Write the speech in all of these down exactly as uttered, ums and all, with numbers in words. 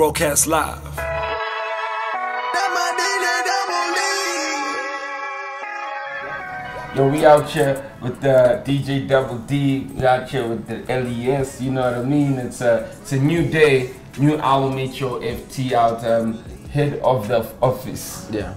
broadcast live. Yo, we out here with the D J Double D, we out here with the L E S, you know what I mean? It's a, it's a new day, new album, H O F T out, um, head of the office. Yeah.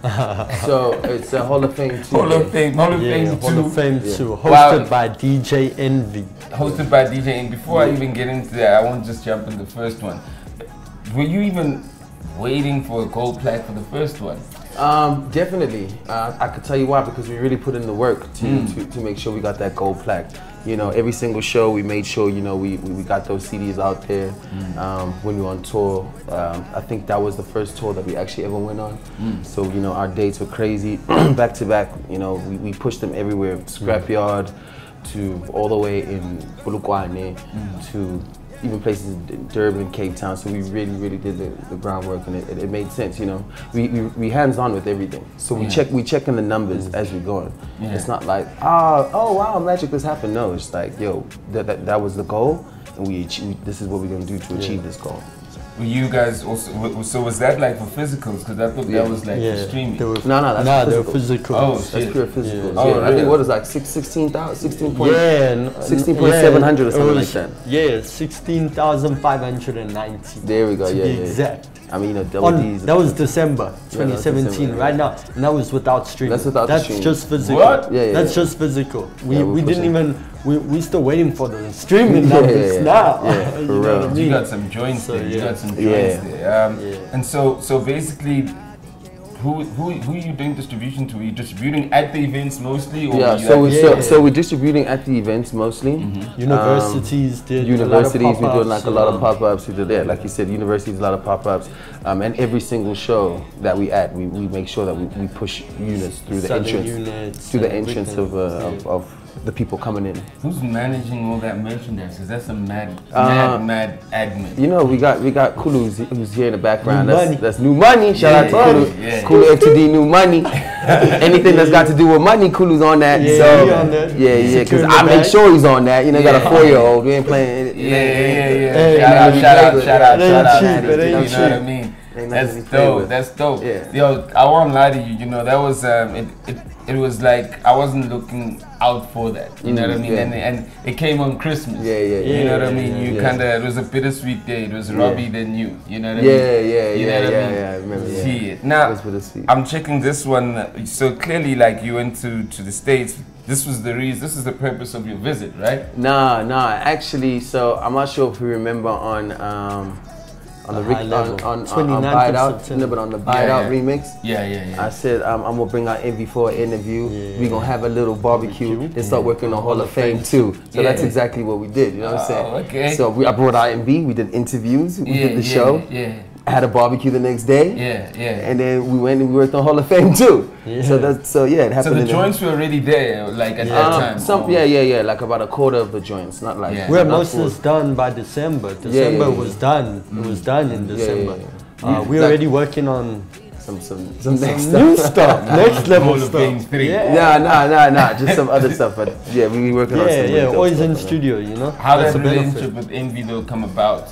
So it's a Hall of Fame two. Hall of Fame, Hall of Yeah, Fame Hall two. of Fame Yeah. two, hosted Wow. by D J Envy. Hosted by D J, and before I even get into that, I want to just jump in the first one. Were you even waiting for a gold plaque for the first one? Um, definitely. Uh, I could tell you why, because we really put in the work to, Mm. to, to make sure we got that gold plaque. You know, every single show we made sure, you know, we, we, we got those C Ds out there. Mm. Um, when we were on tour, um, I think that was the first tour that we actually ever went on. Mm. So, you know, our dates were crazy, back to back. You know, we, we pushed them everywhere, Scrapyard to all the way in Polokwane Mm. to even places in Durban, Cape Town. So we really, really did the, the groundwork, and it, it, it made sense. You know, we we, we hands on with everything. So we Yeah. check we checking the numbers as we go. Yeah. It's not like ah oh wow magic this happened. No, it's like yo that that, that was the goal, and we, achieve, this is what we're gonna do to achieve this goal. Were you guys also, w- so was that like for physicals? Because I thought Yeah. that was like for streaming. They were, No, no, that's nah, physical. they're physical. Oh, That's shit. pure physical. Yeah. Yeah. Oh, I really? think what is like six, sixteen thousand, sixteen point. Yeah, sixteen point seven hundred or it something was- like that. Yeah, sixteen thousand five hundred ninety. There we go. To Yeah, be yeah. exact. I mean, you know, double On, D's. that was December twenty was seventeen, December, right yeah. now, and that was without streaming. That's without the That's streaming. just physical. What? Yeah, yeah, That's yeah. just physical. We Yeah, we're we didn't pushing. even we we still waiting for the streaming Yeah, numbers yeah, yeah. now. Yeah, for You know real. what I You mean? got some joints So, there. You yeah. got some joints Yeah. there. Um, Yeah. And so, so basically, who who who are you doing distribution to? Are you distributing at the events mostly, or Yeah, were you so, we, actually- so, Yeah. so we're distributing at the events mostly. Universities Um, did Universities, a lot of we're doing like pop-ups, a lot you of know. pop-ups. We did that, like you said, universities, a lot of pop-ups. Um, and every single show that we at, we, we make sure that we, we push units through the Selling entrance, units through the and entrance everything. of, uh, of, of the people coming in. Who's managing all that merchandise? Because that's a mad, Uh, mad, mad admin. You know, we got we got Kulu who's, who's here in the background. New that's, money. that's new money. Shout Yeah, out to yeah, Kulu. yeah. Kulu F T D, new money. Anything that's got to do with money, Kulu's on that. Yeah, so he on that. yeah, yeah, because Securing I the make bag. sure he's on that. You know, got Yeah. a four-year-old. We ain't playing. Yeah, yeah, yeah, yeah. Hey, shout, out, man, shout out, we shout out, It ain't shout out. cheap, it You ain't know what I cheap. mean? Ain't That's nothing to play dope. with. That's dope. Yeah. Yo, I won't lie to you. You know, that was um, it, it. It was like I wasn't looking out for that. You know Mm, what I mean? yeah. And and it came on Christmas. Yeah, yeah, yeah. You know what I Yeah, mean? You yeah. kind of. It was a bittersweet day. It was Yeah. Robbie then you. You know what I Yeah, mean? yeah, You yeah, know what yeah, I mean? yeah, I remember, yeah. See it now. That's bittersweet. I'm checking this one. So clearly, like you went to to the States. This was the reason. This is the purpose of your visit, right? Nah, nah. Actually, so I'm not sure if you remember on um on the, The Rick, high on, level. on, on, on twenty-ninth Buy It of Out, September. no, but on the Buy It Yeah, Out yeah. remix. Yeah, yeah, yeah. I said um, I'm gonna bring out Envy for an interview. Yeah. We gonna have a little barbecue Barbecue. and start working on Hall of Fame too. So Yeah. that's exactly what we did. You know what I'm saying? Oh, okay. So we, I brought out Envy. We did interviews. We yeah, did the yeah, show. Yeah, Had a barbecue the next day. yeah, yeah. And then we went and we worked on Hall of Fame too. Yeah. So that's so yeah, it So happened. the in joints were already there, like at that Um, time. some or- yeah, yeah, yeah, like about a quarter of the joints, not like Yeah. Where not most full. is done by December. December yeah, yeah. was done. It was done in yeah, December. yeah. Uh, You- we're like- already working on some some some next some new stuff. stuff, next level Hall of Fame stuff. three. Yeah, Nah, nah, nah, nah, just some other stuff. But yeah, we be working on yeah, some yeah. really dope Always stuff, in man. studio, you know. How That's did the the benefit. relationship with Envy though come about?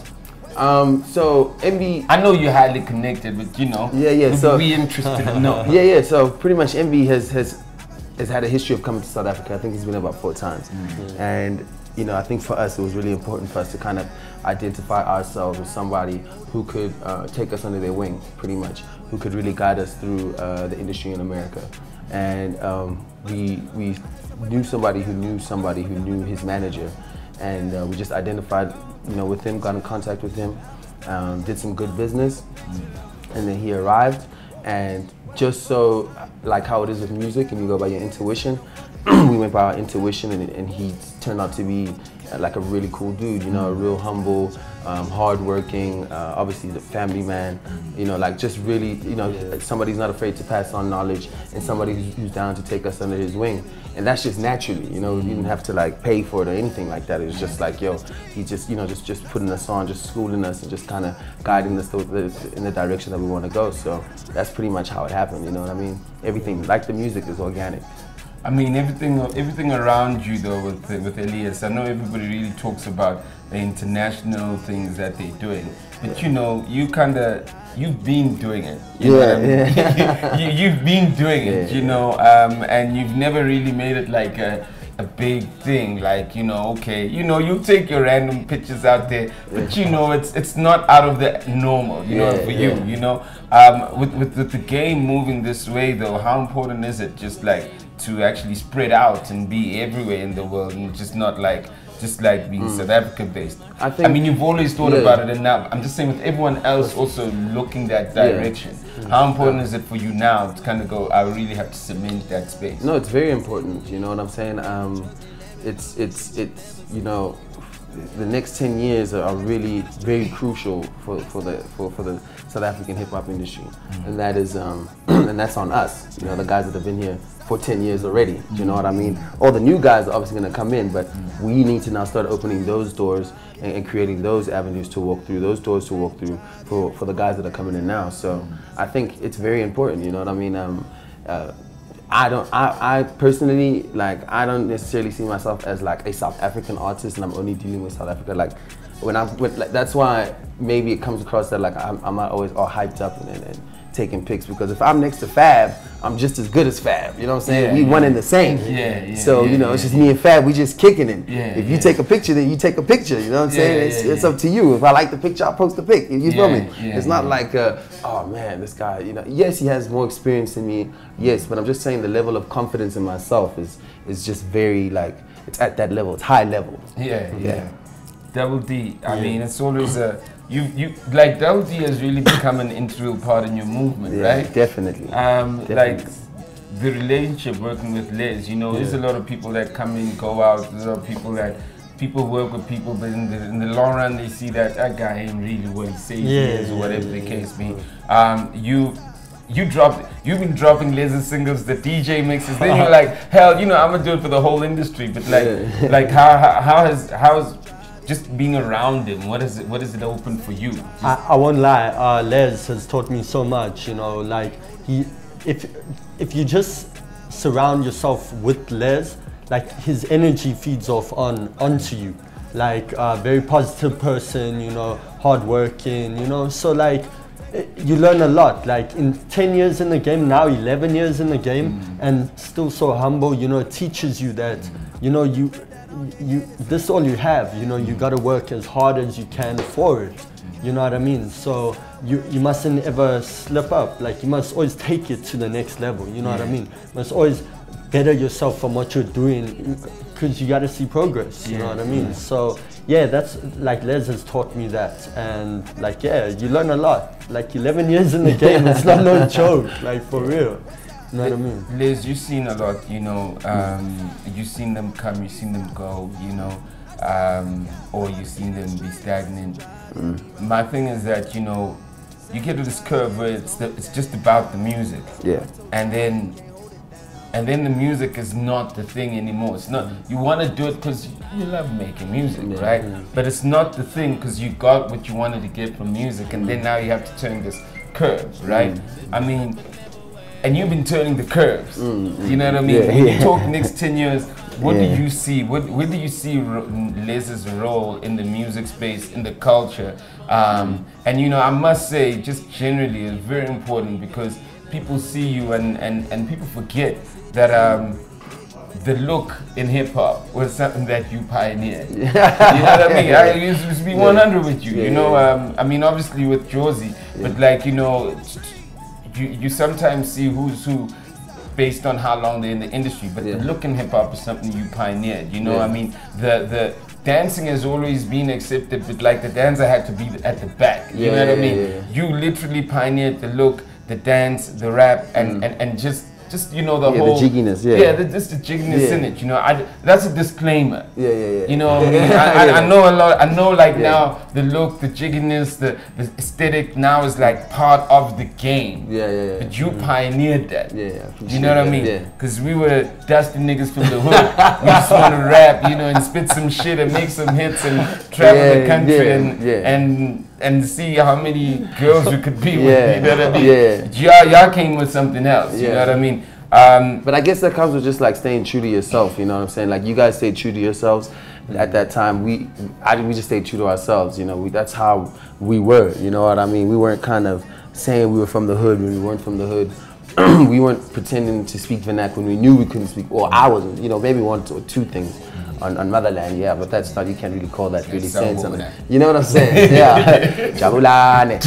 Um, so Envy, I know you're highly connected, but you know, Yeah, yeah, we'd so- be interested to know. yeah, yeah. So pretty much Envy has has has had a history of coming to South Africa. I think he's been about four times, and you know, I think for us it was really important for us to kind of identify ourselves as somebody who could uh, take us under their wing, pretty much, who could really guide us through uh, the industry in America. And um, we we knew somebody who knew somebody who knew his manager, and uh, we just identified, you know, with him, got in contact with him, um, did some good business, and then he arrived. And just so, like how it is with music, and you go by your intuition, we went by our intuition, and, and he turned out to be uh, like a really cool dude, you know, a real humble, um, hardworking, uh, obviously the family man, you know, like just really, you know, Yeah. somebody who's not afraid to pass on knowledge, and somebody who's, who's down to take us under his wing. And that's just naturally, you know, you didn't have to like pay for it or anything like that. It was just like, yo, he just, you know, just, just putting us on, just schooling us and just kind of guiding us to the, in the direction that we want to go. So that's pretty much how it happened, you know what I mean? Everything, like the music, is organic. I mean, everything everything around you though with with Elias. I know everybody really talks about the international things that they're doing, but you know, you kind of you've been doing it. You Yeah, know what I mean? yeah. you, you've been doing it, Yeah, you know, um, and you've never really made it like a a big thing. Like, you know, okay, you know, you take your random pictures out there, but you know, it's it's not out of the normal. You know, Yeah, for yeah. you, you know, um, with, with with the game moving this way though, how important is it just like to actually spread out and be everywhere in the world and just not like just like being South Africa based? I I think- mean, you've always thought yeah. about it, and now I'm just saying with everyone else also looking that direction. How important is it for you now to kind of go, I really have to cement that space? No, it's very important. You know what I'm saying? Um, it's it's it's you know, the next ten years are really very crucial for, for the for, for the South African hip hop industry, and that is um, and that's on us. You know, the guys that have been here for ten years already. Do you know what I mean? All the new guys are obviously going to come in, but we need to now start opening those doors and, and creating those avenues to walk through, those doors to walk through for, for the guys that are coming in now. So I think it's very important. You know what I mean? Um, uh, I don't. I, I personally like. I don't necessarily see myself as like a South African artist, and I'm only dealing with South Africa. Like when I'm with, like, that's why maybe it comes across that like I'm, I'm not always all hyped up and, and, and taking pics, because if I'm next to Fab, I'm just as good as Fab. You know what I'm saying? Yeah, we yeah. one and the same. Yeah, yeah, So yeah, you know, yeah, it's just yeah. me and Fab. We just kicking it. Yeah, if you yeah. take a picture, then you take a picture. You know what I'm saying? Yeah, it's yeah, it's yeah. up to you. If I like the picture, I'll post the pic. You, you feel Yeah, me? yeah, it's not yeah. like, uh, oh man, this guy. You know, yes, he has more experience than me. Yes, but I'm just saying the level of confidence in myself is is just very like it's at that level. It's high level. Yeah, yeah. Yeah. Double D. I mean, it's always a you you like Double D has really become an integral part in your movement, Yeah, right? definitely. Um, Definitely. like the relationship working with Les, you know, there's a lot of people that come in, go out. There's a lot of people that people work with people, but in the in the long run, they see that that guy ain't really what he says he Yeah, is, or yeah, whatever yeah, the case be. Um, you. You dropped, you've been dropping Les's singles, the D J mixes. Then you're like, hell, you know, I'm gonna do it for the whole industry. But like, Yeah. like how, how how has how's just being around him? What is it? What is it open for you? I, I won't lie, uh, Les has taught me so much, you know, like he, if, if you just surround yourself with Les, like his energy feeds off on, onto you. Like a very positive person, you know, hardworking, you know, so like, eh, you learn a lot. Like in ten years in the game, now eleven years in the game, and still so humble, you know, it teaches you that, you know, you, you, this is all you have, you know, you gotta work as hard as you can for it. You know what I mean? So you, you mustn't ever slip up. Like you must always take it to the next level. You know what I mean? You must always better yourself from what you're doing, because you gotta see progress. You know what I mean? So yeah, that's like Les has taught me that, and like yeah, you learn a lot. Like eleven years in the game, it's not no joke. Like for real. You know what I mean? Liz, you've seen a lot, you know, um, you've seen them come, you've seen them go, you know, um, or you've seen them be stagnant. Mm. My thing is that, you know, you get to this curve where it's, the, it's just about the music. Yeah. And then and then the music is not the thing anymore. It's not, you want to do it because you love making music, Yeah. right? Mm. But it's not the thing because you got what you wanted to get from music, and then now you have to turn this curve, right? I mean, and you've been turning the curves. You know what I mean? Yeah, When yeah. you talk next ten years, what Yeah. do you see? What, where do you see ro- Les's role in the music space, in the culture? Um, and you know, I must say, just generally, it's very important because people see you and, and, and people forget that um, the look in hip hop was something that you pioneered. You know what I mean? I used to be one hundred with you. Yeah, You know, yeah. um, I mean, obviously with Josie, but like, you know, you, you sometimes see who's who based on how long they're in the industry, but Yeah. the look in hip hop is something you pioneered. You know, Yeah. I mean, the the dancing has always been accepted, but like the dancer had to be at the back. You Yeah, know what I yeah, mean? yeah, yeah. You literally pioneered the look, the dance, the rap, and and, and just just you know the Yeah, the whole jigginess, yeah. yeah, the, just the jigginess Yeah. in it. You know, I that's a disclaimer. Yeah, yeah, yeah. You know what I mean? I, I, I know a lot. I know like now the look, the jigginess, the, the aesthetic now is like part of the game. Yeah, yeah, yeah. But you pioneered that. Yeah, yeah, You know what I appreciate mean? that, yeah. Because we were dusty niggas from the hood. We just want to rap, you know, and spit some shit and make some hits and travel Yeah, the country yeah, and yeah. and and see how many girls we could be with. Yeah, You know what I mean? yeah. Y'all, y'all came with something else. You Yeah. know what I mean? Um, But I guess that comes with just like staying true to yourself. You know what I'm saying? Like you guys stayed true to yourselves. At that time, we I, we just stayed true to ourselves. You know, we, that's how we were. You know what I mean? We weren't kind of saying we were from the hood when we weren't from the hood. We weren't pretending to speak vernacular when we knew we couldn't speak. Or I wasn't. You know, maybe one or two things on, on motherland. Yeah, but that's not. You can't really call that really saying something. You know what I'm saying? Yeah. Jabulane.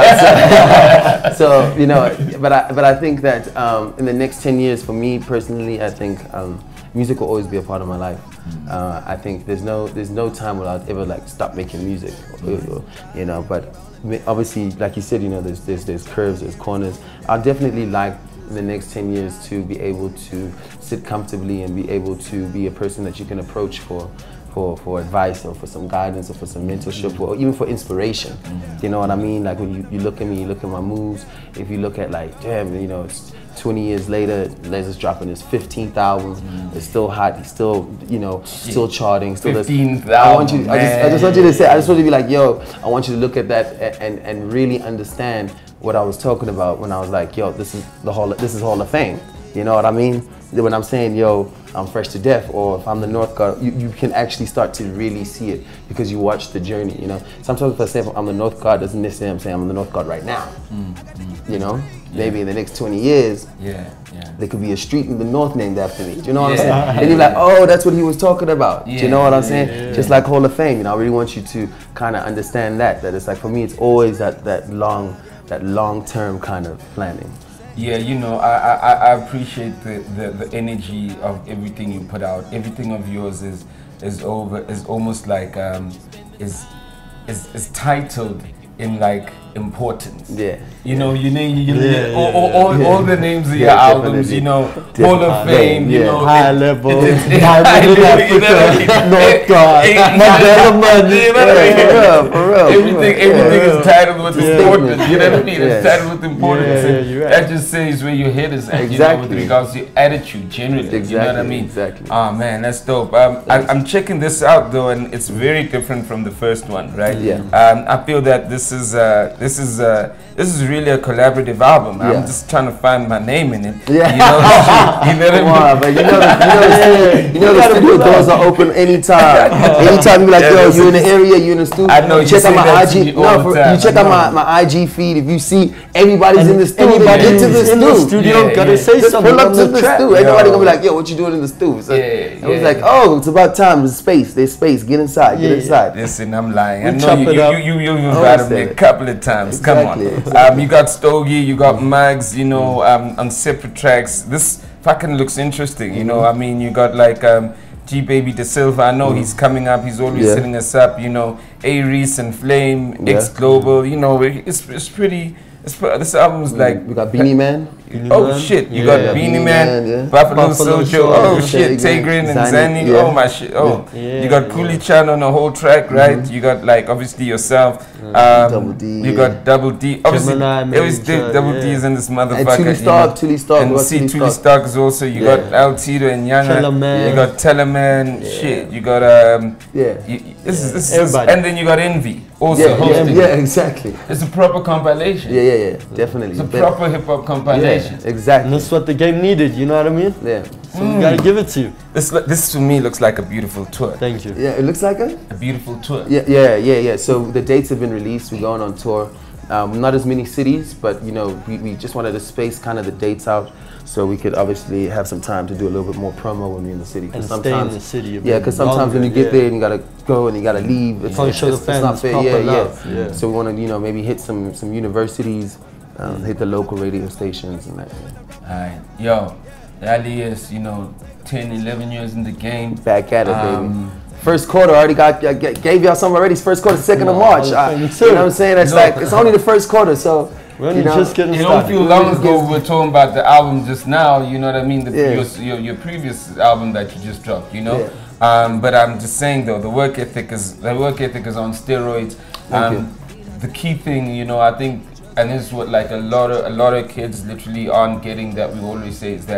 Yeah. So, so you know, but I but I think that um, in the next ten years, for me personally, I think. Um, Music will always be a part of my life. Uh, I think there's no there's no time where I'll ever like stop making music, or, or, you know. But obviously, like you said, you know, there's there's there's curves, there's corners. I'll definitely like in the next ten years to be able to sit comfortably and be able to be a person that you can approach for. For, for advice or for some guidance or for some mentorship or even for inspiration. You know what I mean? Like when you, you look at me, you look at my moves, if you look at like, damn, you know, it's twenty years later, Les is dropping his fifteenth album, mm. it's still hot, he's still, you know, still charting. Still fifteenth album, I want you, I just, I just want you to say, I just want you to be like, yo, I want you to look at that and, and really understand what I was talking about when I was like, yo, this is the Hall, this is Hall of Fame. You know what I mean? When I'm saying, yo, I'm fresh to death, or if I'm the North God, you, you can actually start to really see it because you watch the journey, you know? Sometimes if I say I'm the North God, doesn't necessarily I'm saying I'm the North God right now. Mm, mm, you know? Yeah. Maybe in the next twenty years, yeah, yeah. there could be a street in the North named after me. Do you know what yeah. I'm saying? And you're like, oh, that's what he was talking about. Yeah, Do you know what I'm yeah, saying? yeah. Just like Hall of Fame, you know, I really want you to kind of understand that, that it's like, for me, it's always that, that long, that long-term kind of planning. Yeah, you know, I, I, I appreciate the, the, the energy of everything you put out. Everything of yours is is over is almost like um is is is titled in like importance. Yeah. You know, you name you, Yeah, you, yeah, all, all, all, yeah. all the names of Yeah, your albums, definitely. you know, Definitely. Hall of Fame, you Yeah. know, High it- level, it- it- Diamond in I know, you know what I mean? Africa, North God, Eh, eh, Mandela Man. you know what I mean? For real, for real. Everything, everything Yeah. is titled with Yeah. importance. You know what I mean? Yeah. It's titled with importance. Yeah, yeah, and you're right. That just says where your head is at. You know, with Exactly. regards to your attitude, generally. You know what I Exactly, mean? exactly. Oh man, that's dope. Um, I, I'm checking this out though, and it's very different from the first one, right? Yeah. Um, I feel that this is uh, this is uh, this is really a collaborative album. Yeah. I'm just trying to find my name in it. Yeah. You know, you know Come what I on, mean? but you know, the, you know, the, you know the studio doors are open anytime. Anytime you be like, Yeah, yo, this you in the is- area, you in the studio. I know, you check say out my that to I G. me all No, the for, time. you check I out my, know. my I G feed. If you see everybody's And in the studio, anybody get to who's the in the studio. studio Yeah, gotta yeah. say Just something pull up on to the the track. stew. Ain't nobody Yo. gonna be like, yo, what you doing in the stew? So Yeah, it was yeah. like, oh, it's about time. There's space. There's space. Get inside. Get Yeah. inside. Listen, I'm lying. I We know chop you, it you, up. you, you, you, you've Oh, invited say me a it. couple of times. Come Exactly, on. exactly. Um, you got Stogie, you got Mags, you know, um, on separate tracks. This fucking looks interesting, you know. I mean, you got like um, G Baby De Silva. I know he's coming up. He's always Yeah. setting us up, you know. A-Reese and Flame, Yeah. X Global, you know, it's, it's pretty. It's, pre- this album's like. We got Beanie Man. Oh Man. shit! You Yeah. got Yeah, Beanie Beanie Man, Man, yeah. Buffalo, Buffalo Sojo. Soul, Oh yeah. shit! Tegrin, Tegrin and Zani, Zani. yeah. Oh my shit! Oh, Yeah, you got yeah. Coolie Chan on the whole track, right? You got like obviously yourself. Um, Double D, You yeah. got Double D. Obviously, Gemini, it was Major, Double D yeah. is in this And motherfucker. Tuli you Stark. know. Tuli Stark. And we got see, Tuli Tuli Stark. Stark is also. You Yeah. got Al Tito and Yanga. Teleman. You got Teleman. Shit. You got um. Yeah. You, this is this is Everybody. and then you got Envy also Yeah, yeah, hosting. yeah, exactly. It's a proper compilation. Yeah, yeah, yeah, definitely. It's a But- proper hip hop compilation. Yeah, exactly. And that's what the game needed, you know what I mean? Yeah, So we gotta give it to you. This this to me looks like a beautiful tour. Thank you. yeah. It looks like a. A beautiful tour. Yeah, yeah, yeah, yeah. So the dates have been released. We're going on tour. Um, not as many cities, but you know, we, we just wanted to space kind of the dates out so we could obviously have some time to do a little bit more promo when we're in the city. 'Cause And stay in the city a Yeah, bit because sometimes when you longer, get yeah. there and you gotta go and you gotta leave, it's, Can't it's, show the it's, it's not fans fair. proper Yeah, yeah, love, yeah. So we want to, you know, maybe hit some some universities, um, hit the local radio stations and that. Alright, yo, Ali is, you know, ten, eleven years in the game. Back at it, Um, baby. First quarter, already got g- g- gave y'all some already. It's first quarter, second of No, March. Hall of I- Fame you too. know what I'm saying? It's No. like it's only the first quarter, so We're only you know, just getting You don't started. feel long ago we were talking about the album just now, you know what I mean? The, Yeah. your, your, your previous album that you just dropped, you know? Yeah. Um, but I'm just saying though, the work ethic is the work ethic is on steroids. Thank Um, you. the key thing, you know, I think, and this is what like a lot of a lot of kids literally aren't getting that we always say is that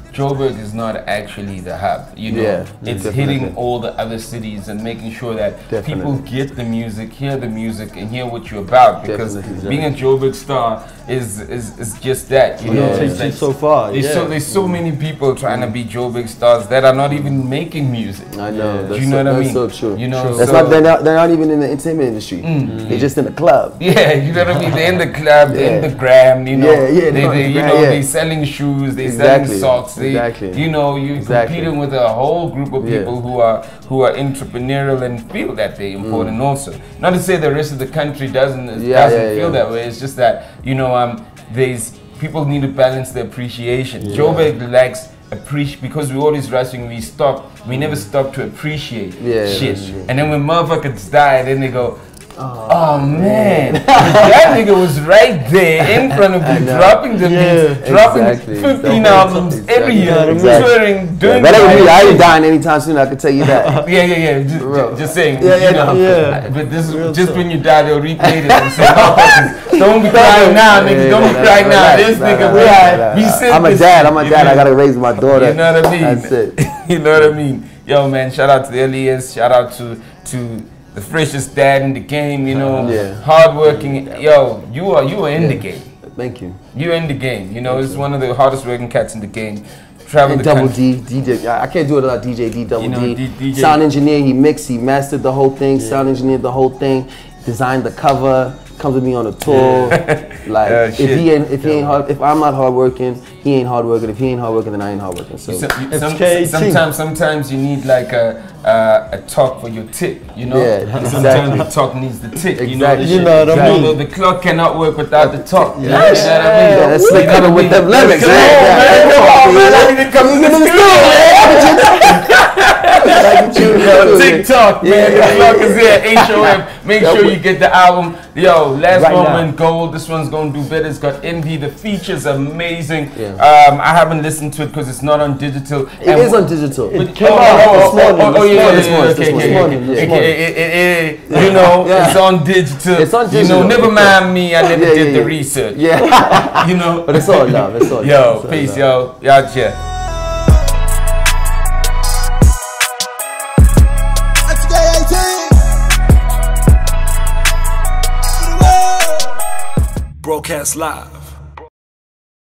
Joburg is not actually the hub, you know. Yeah, it's definitely. hitting all the other cities and making sure that Definitely. people get the music, hear the music, and hear what you're about. Because Definitely. being a Joburg star is is, is just that, you It'll know. take It's you like- so far. There's yeah. so there's so many people trying to be Joburg stars that are not even making music. I know. Do That's you know so, what I that's mean? so true. You know, That's so- Mm. not. They're not. They're not even in the entertainment industry. They're just in the club. Yeah, you know what I mean? They're in the club, they're in Yeah. the gram, you know. Yeah, yeah, they, no, they, you gra- know, yeah. they're selling shoes, they're Exactly, selling socks. They, exactly. You know, you're Exactly. competing with a whole group of Yeah. people who are who are entrepreneurial and feel that they're important also. Not to say the rest of the country doesn't Mm. Yeah, doesn't yeah, feel yeah. that way. It's just that you know, um, there's people need to balance the appreciation. Joburg lacks appreciate because we're always rushing. We stop. We never stop to appreciate Yeah, shit. that's true. And then when motherfuckers die, then they go. Oh man, that nigga was right there in front of me, know. dropping the Yeah. beats, dropping Exactly, fifteen exactly. albums every Exactly. year, Exactly. touring, Yeah, doing that ain't me. the I right ain't thing. dying anytime soon. I can tell you that. Yeah, yeah, yeah. Just, Bro. just saying. Yeah, yeah, you know, no. Yeah. But this is Real just talk. when you die, they'll replay it and say, "Motherfuckers, don't be crying now, nigga. Yeah, Don't be nah, crying nah, now. nah, This nah, nigga, nah, we nah, had, nah, we nah. said I'm a this dad. shit, I'm a you dad. know? I gotta raise my daughter. You know what I mean? That's it. You know what I mean? Yo, man, shout out to the L E S. Shout out to to the freshest dad in the game. You know, Yeah. hardworking. Yo, you are you are in the Yeah. game. Thank you. You're in the game. You know, it's one of the hardest working cats in the game. Travel And the Double country. D, D J. I I can't do it without D J D, Double You know, D. D- DJ. Sound engineer, he mixed, he mastered the whole thing. Sound engineered the whole thing. Designed the cover. Comes with me on a tour. Like Yeah, if shit. he ain't, if he ain't hard, if I'm not hardworking, he ain't hardworking. If he ain't hardworking, then I ain't hardworking. So So, you- It's some- K T. sometimes, sometimes you need like a uh, a talk for your tick, you know. Yeah, Sometimes exactly. the talk needs the tick, you know. Exactly. the You shit. know what I You mean? know, the clock cannot work without the talk. Yeah. You know what I mean? Yeah, that's slick You know coming what I with them mean? lyrics. Come Yeah, on, yeah, man. yeah. Come on, man. I need to come to the studio, Like you Yo, know, TikTok, man. Yeah, The yeah, clock yeah. is here. H O M. Make Yeah, sure we- you get the album. Yo, Last Right now. Moment Gold. This one's gonna do better. It's got Envy. The feature's amazing. Yeah. Um, I haven't listened to it because it's not on digital. It And is on digital. It Oh, came oh, out oh, this oh, morning. oh, oh, yeah, yeah, this yeah, morning, okay, this okay, morning, okay, this okay, morning. eh, eh, eh, you know, Yeah. it's on digital. It's on You digital. know, never mind me, I never Yeah, did yeah, the yeah. research. Yeah, You know, but it's all love. It's all love. yo, It's all peace, love. yo, y'all check. Broadcast live